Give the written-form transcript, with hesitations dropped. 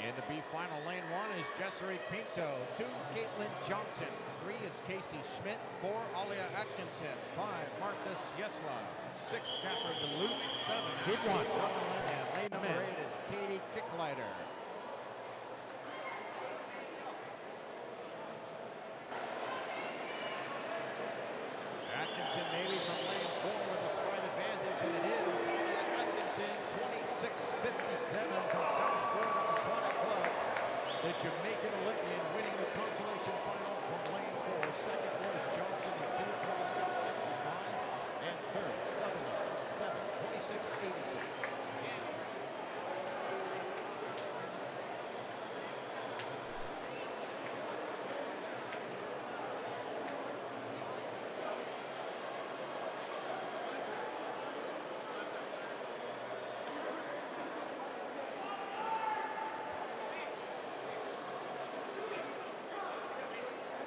In the B final, lane 1 is Jessary Pinto. 2, Caitlin Johnson. 3 is Casey Schmidt. 4, Alia Atkinson. 5, Marta Siesla. 6, Catherine DeLuke. 7, Ashley Sutherland. And lane number 8 is Katie Kicklighter. Atkinson maybe from lane 4 with a slight advantage, and it is Alia Atkinson, 26:57 from South Florida Aquatic Club. The Jamaican Olympian winning the consolation final from lane 4. Second was Johnson at 2:26:65, and third Sutherland from 7:26:86.